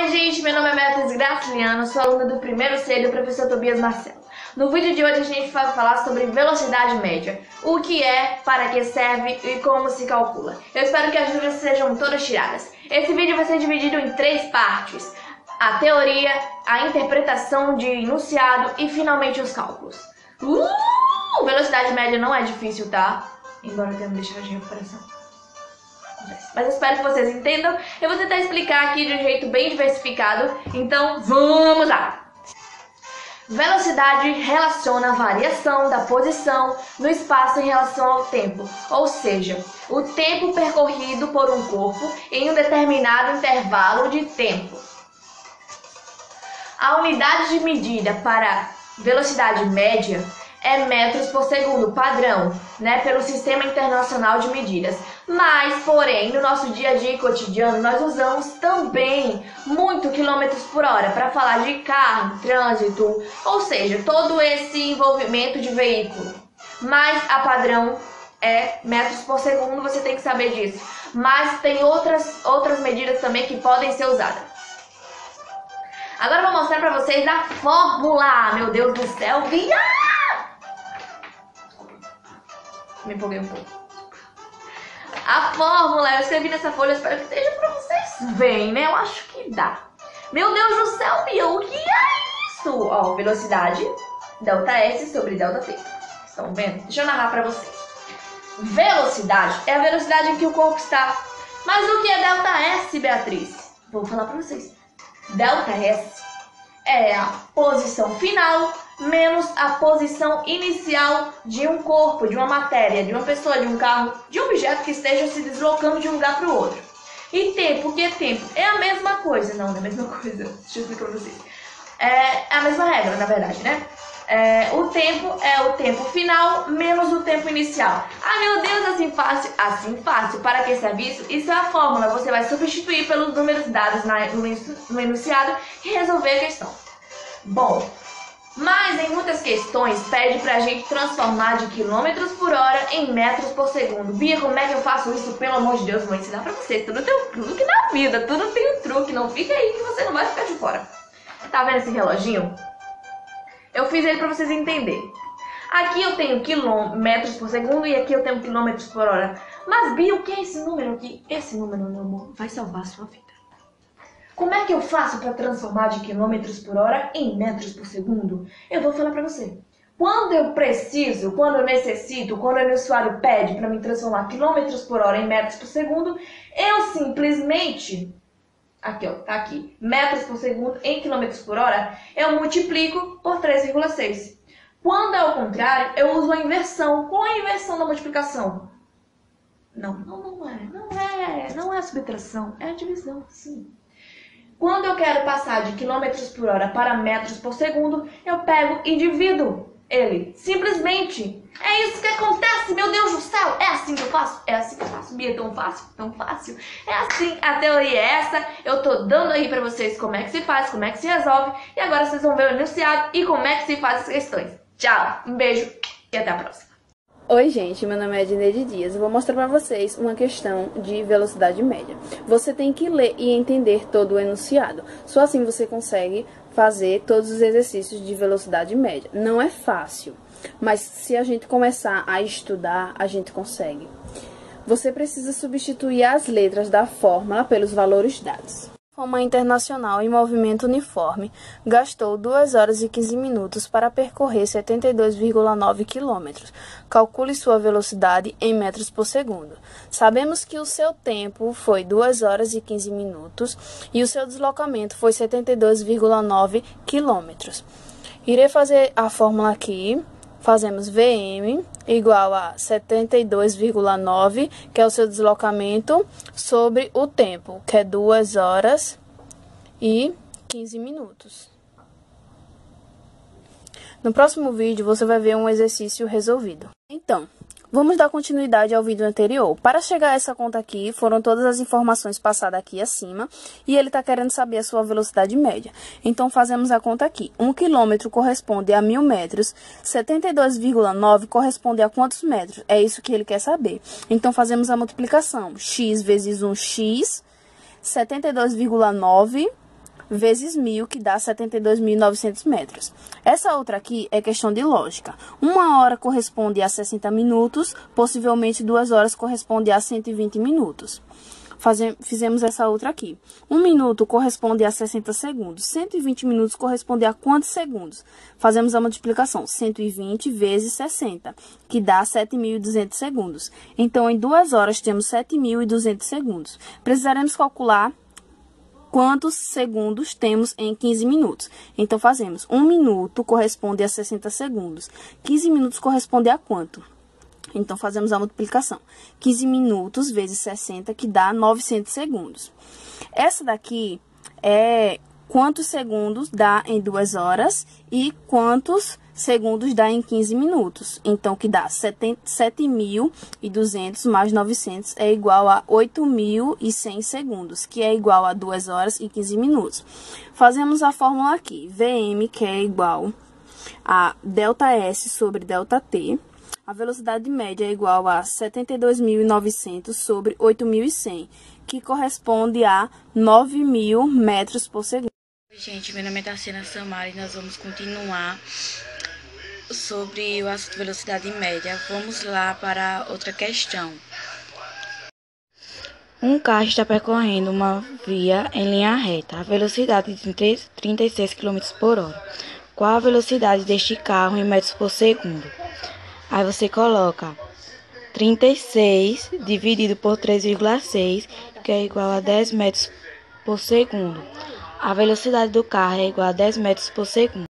Oi gente, meu nome é Beatriz Graciliano, sou aluna do primeiro C do professor Tobias Marcelo. No vídeo de hoje a gente vai falar sobre velocidade média, o que é, para que serve e como se calcula. Eu espero que as dúvidas sejam todas tiradas. Esse vídeo vai ser dividido em 3 partes: a teoria, a interpretação de enunciado e finalmente os cálculos. Velocidade média não é difícil, tá? Embora eu tenha me deixado de recuperação. Mas eu espero que vocês entendam. Eu vou tentar explicar aqui de um jeito bem diversificado. Então, vamos lá! Velocidade relaciona a variação da posição no espaço em relação ao tempo. Ou seja, o tempo percorrido por um corpo em um determinado intervalo de tempo. A unidade de medida para velocidade média é metros por segundo, padrão, pelo Sistema Internacional de Medidas. Mas, porém, no nosso dia a dia cotidiano, nós usamos também muito quilômetros por hora para falar de carro, trânsito, ou seja, todo esse envolvimento de veículo. Mas a padrão é metros por segundo, você tem que saber disso. Mas tem outras medidas também que podem ser usadas. Agora eu vou mostrar para vocês a fórmula. Meu Deus do céu, me empolguei um pouco. A fórmula, eu escrevi nessa folha, eu espero que esteja pra vocês verem, Eu acho que dá. Meu Deus do céu, Bia, o que é isso? Ó, velocidade, ΔS sobre ΔT. Estão vendo? Deixa eu narrar pra vocês. Velocidade é a velocidade em que o corpo está. Mas o que é ΔS, Beatriz? Vou falar pra vocês. ΔS é a posição final menos a posição inicial de um corpo, de uma matéria, de uma pessoa, de um carro, de um objeto que esteja se deslocando de um lugar para o outro. E tempo, o que é tempo? É a mesma coisa. Não é a mesma coisa. Deixa eu explicar para vocês. É a mesma regra, na verdade, o tempo é o tempo final menos o tempo inicial. Ah, meu Deus, assim fácil. Assim fácil. Para que serve isso? Isso é a fórmula. Você vai substituir pelos números dados no enunciado e resolver a questão. Bom, mas em muitas questões pede pra gente transformar de quilômetros por hora em metros por segundo. Bia, como é que eu faço isso? Pelo amor de Deus, vou ensinar pra vocês. Tudo tem um truque na vida, tudo tem um truque. Não fica aí que você não vai ficar de fora. Tá vendo esse reloginho? Eu fiz ele pra vocês entenderem. Aqui eu tenho metros por segundo e aqui eu tenho quilômetros por hora. Mas, Bia, o que é esse número aqui? Esse número, meu amor, vai salvar a sua vida. Como é que eu faço para transformar de quilômetros por hora em metros por segundo? Eu vou falar para você. Quando eu preciso, quando eu necessito, quando o usuário pede para me transformar quilômetros por hora em metros por segundo, eu simplesmente, aqui ó, tá aqui, metros por segundo em quilômetros por hora, eu multiplico por 3,6. Quando é o contrário, eu uso a inversão. Qual é a inversão da multiplicação? Não é a subtração, é a divisão, sim. Quando eu quero passar de quilômetros por hora para metros por segundo, eu pego e divido ele. Simplesmente. É isso que acontece, meu Deus do céu. É assim que eu faço? É assim que eu faço, Bia. Tão fácil, tão fácil. É assim, a teoria é essa. Eu tô dando aí pra vocês como é que se faz, como é que se resolve. E agora vocês vão ver o enunciado e como é que se faz as questões. Tchau, um beijo e até a próxima. Oi gente, meu nome é Edneide Dias. Eu vou mostrar para vocês uma questão de velocidade média. Você tem que ler e entender todo o enunciado. Só assim você consegue fazer todos os exercícios de velocidade média. Não é fácil, mas se a gente começar a estudar, a gente consegue. Você precisa substituir as letras da fórmula pelos valores dados. Uma internacional em movimento uniforme gastou 2 horas e 15 minutos para percorrer 72,9 quilômetros. Calcule sua velocidade em metros por segundo. Sabemos que o seu tempo foi 2 horas e 15 minutos e o seu deslocamento foi 72,9 quilômetros. Irei fazer a fórmula aqui. Fazemos VM igual a 72,9, que é o seu deslocamento, sobre o tempo, que é 2 horas e 15 minutos. No próximo vídeo, você vai ver um exercício resolvido. Então, vamos dar continuidade ao vídeo anterior. Para chegar a essa conta aqui, foram todas as informações passadas aqui acima, e ele está querendo saber a sua velocidade média. Então, fazemos a conta aqui. 1 quilômetro corresponde a 1000 metros, 72,9 corresponde a quantos metros? É isso que ele quer saber. Então, fazemos a multiplicação. X vezes 1x, 72,9 vezes 1.000, que dá 72.900 metros. Essa outra aqui é questão de lógica. 1 hora corresponde a 60 minutos, possivelmente 2 horas corresponde a 120 minutos. Fizemos essa outra aqui. 1 minuto corresponde a 60 segundos. 120 minutos corresponde a quantos segundos? Fazemos a multiplicação. 120 vezes 60, que dá 7.200 segundos. Então, em 2 horas, temos 7.200 segundos. Precisaremos calcular quantos segundos temos em 15 minutos. Então, fazemos 1 minuto corresponde a 60 segundos. 15 minutos corresponde a quanto? Então, fazemos a multiplicação. 15 minutos vezes 60, que dá 900 segundos. Essa daqui é quantos segundos dá em 2 horas e quantos segundos dá em 15 minutos. Então, que dá 7.200 mais 900 é igual a 8.100 segundos, que é igual a 2 horas e 15 minutos. Fazemos a fórmula aqui. Vm, que é igual a ΔS sobre ΔT. A velocidade média é igual a 72.900 sobre 8.100, que corresponde a 9.000 metros por segundo. Oi, gente, meu nome é Tassiana Samara e nós vamos continuar sobre o assunto velocidade média. Vamos lá para outra questão. Um carro está percorrendo uma via em linha reta, a velocidade de 36 km por hora. Qual a velocidade deste carro em metros por segundo? Aí você coloca 36 dividido por 3,6, que é igual a 10 metros por segundo. A velocidade do carro é igual a 10 metros por segundo.